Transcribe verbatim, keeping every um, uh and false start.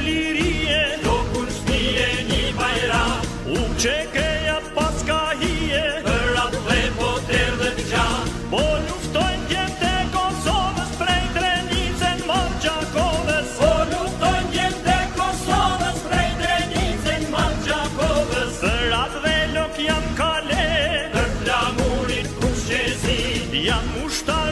lirie, do kur shpije një bajram, u qekeja pas ka hije, për atë dhe po t'erdhet gjan, po luftojnë djemt e Kosovës prej Drenicën Margjakovës. po luftojnë djemt e Kosovës prej Drenicën Margjakovës, Për atë dhe lok jam kale, për flamurit kushqezi, jam ushtar